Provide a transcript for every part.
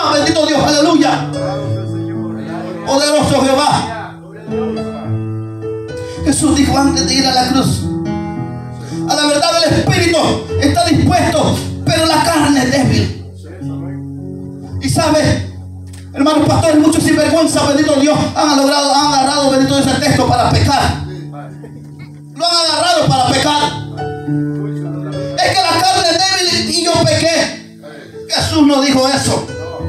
más. Bendito Dios, aleluya. Poderoso Jehová. Jesús dijo antes de ir a la cruz: a la verdad el espíritu está dispuesto, pero la carne es débil. Y sabe, hermanos pastores, muchos sinvergüenza, bendito Dios, han agarrado, bendito Dios, el texto para pecar. Lo han agarrado para pecar. Es que la carne es débil y yo pequé. Jesús no dijo eso.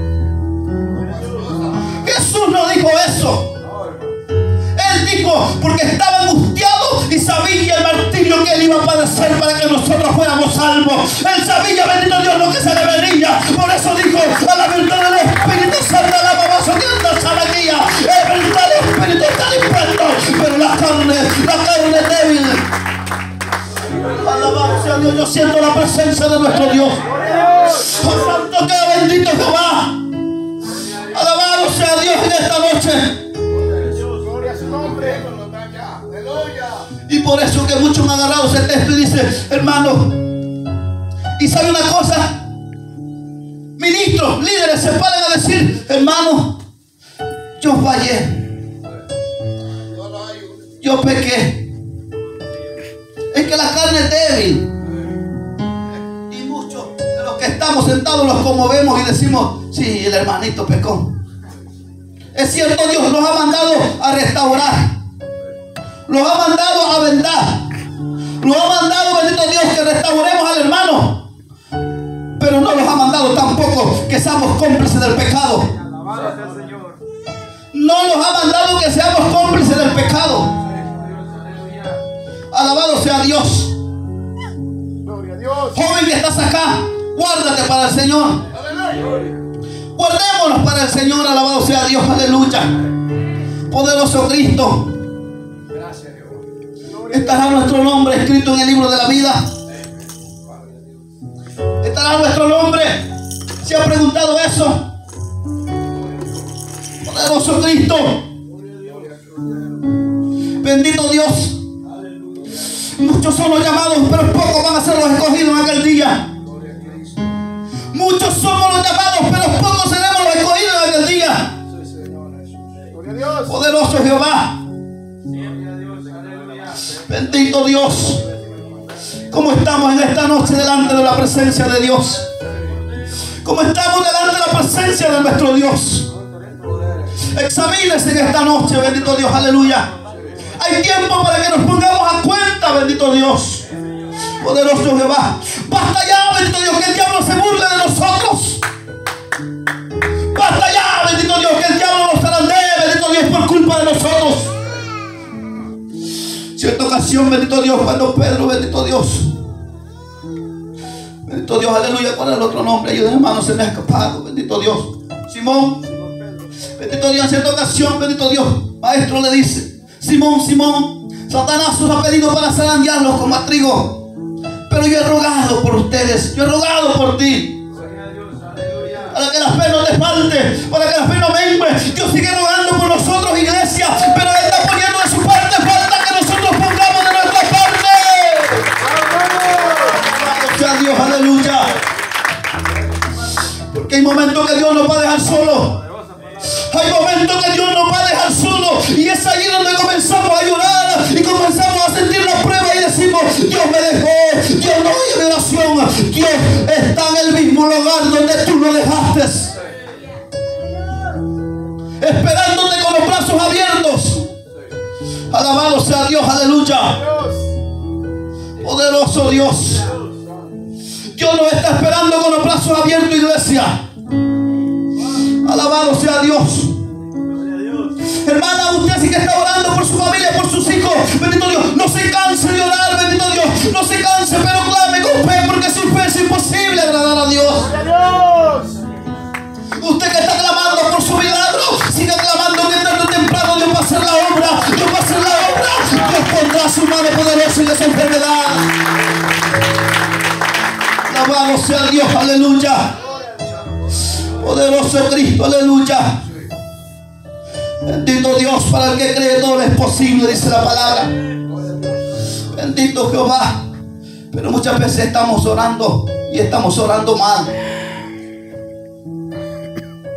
Jesús no dijo eso. Él dijo, porque estaba angustiado y sabía el martirio que él iba a padecer para que nosotros fuéramos salvos. Él sabía, bendito Dios, lo que se le venía. Por eso dijo: a la verdad del Espíritu Santo, la babosa que anda sana guía. Es verdad, el Espíritu está dispuesto, pero la carne es débil. Alabado sea Dios. Yo siento la presencia de nuestro Dios. Oh, santo que bendito Jehová. Alabado sea Dios en esta noche. Y por eso que muchos me han agarrado ese texto y dice: hermano, y sabe una cosa, ministros, líderes se paran a decir: hermano, yo fallé, yo pequé, es que la carne es débil. Y muchos de los que estamos sentados los conmovemos y decimos: sí, el hermanito pecó. Es cierto, Dios nos ha mandado a restaurar, los ha mandado a vendar, los ha mandado, bendito Dios, que restauremos al hermano, pero no los ha mandado tampoco que seamos cómplices del pecado. No los ha mandado que seamos cómplices del pecado. Alabado sea Dios. Joven que estás acá, guárdate para el Señor. Guardémonos para el Señor. Alabado sea Dios, aleluya. Poderoso Cristo. Estará nuestro nombre escrito en el libro de la vida. Estará nuestro nombre. ¿Se ha preguntado eso? Poderoso Cristo. Bendito Dios. Muchos son los llamados, pero pocos van a ser los escogidos en aquel día. Muchos somos los llamados, pero pocos seremos los escogidos en aquel día. Poderoso Jehová. Bendito Dios. ¿Cómo estamos en esta noche delante de la presencia de Dios? ¿Cómo estamos delante de la presencia de nuestro Dios? Examínese en esta noche, bendito Dios, aleluya. Hay tiempo para que nos pongamos a cuenta, bendito Dios. Poderoso Jehová. Basta ya, bendito Dios, que el diablo se burle de nosotros. Basta ya, bendito Dios, que el diablo nos zarandee, bendito Dios, por culpa de nosotros. Cierta ocasión, bendito Dios, cuando Pedro, bendito Dios, aleluya, ¿cuál es el otro nombre? Ayúdenme, hermano, se me ha escapado, bendito Dios. Simón, bendito Dios, en cierta ocasión, bendito Dios, maestro le dice: Simón, Simón, Satanás os ha pedido para zarandearlos como a trigo, pero yo he rogado por ustedes, yo he rogado por ti, para que la fe no te falte, para que la fe no mengue. Dios sigue rogando por nosotros, iglesia, pero Él está poniendo de su parte. Falta que nosotros pongamos de nuestra parte. Sea Dios, aleluya. Porque hay momentos que Dios nos va a dejar solo. Hay momentos que Dios nos va a dejar solo. Y es ahí donde comenzamos a llorar y comenzamos a sentir la prueba y decimos: Dios me dejó, Dios no oye mi oración. Dios está en el mismo lugar donde tú lo dejaste, esperándote con los brazos abiertos. Alabado sea Dios, aleluya. Poderoso Dios. Dios nos está esperando con los brazos abiertos, iglesia. Alabado sea Dios. Hermana, usted sí que está orando por su familia, por sus hijos. Bendito Dios, no se canse de orar, bendito Dios. No se canse, pero clame con fe, porque sin fe es imposible agradar a Dios. Usted que está clamando por su milagro, siga clamando, que tarde o temprano Dios va a hacer la obra. Dios va a hacer la obra. Dios pondrá su mano poderosa en esa enfermedad. Alabado sea Dios, aleluya. Poderoso Cristo, aleluya. Bendito Dios, para el que cree todo es posible, dice la palabra. Bendito Jehová. Pero muchas veces estamos orando y estamos orando mal.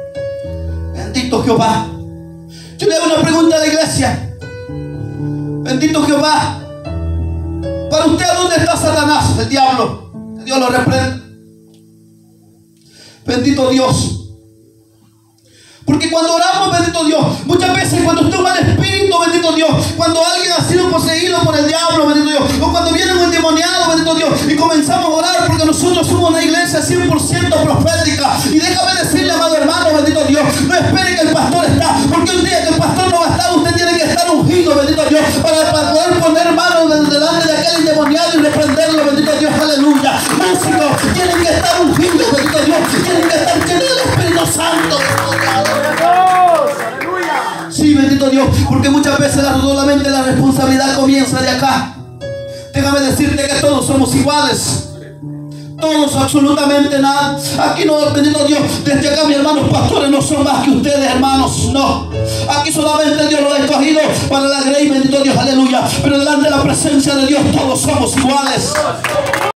Bendito Jehová. Yo le hago una pregunta a la iglesia. Bendito Jehová. Para usted, ¿dónde está Satanás, el diablo? Que Dios lo reprenda. Bendito Dios. Porque cuando oramos, bendito Dios, muchas veces cuando usted va al espíritu, bendito Dios, cuando alguien ha sido poseído por el diablo, bendito Dios, o cuando viene un endemoniado, bendito Dios, y comenzamos a orar, porque nosotros somos una iglesia 100% profética. Y déjame decirle, amado hermano, bendito Dios, no espere que el pastor está, porque un día que el pastor no va a estar, usted tiene que estar ungido, bendito Dios, para poder poner manos delante de aquel endemoniado y reprenderlo, bendito Dios, aleluya. Músicos tienen que estar ungidos, bendito Dios, tienen que estar llenos del Espíritu Santo. Sí, bendito Dios, porque muchas veces solamente la responsabilidad comienza de acá. Déjame decirte que todos somos iguales. Todos, absolutamente nada. Aquí no, bendito Dios, desde acá mis hermanos pastores no son más que ustedes, hermanos. No. Aquí solamente Dios los ha escogido para la grey, bendito Dios, aleluya. Pero delante de la presencia de Dios todos somos iguales.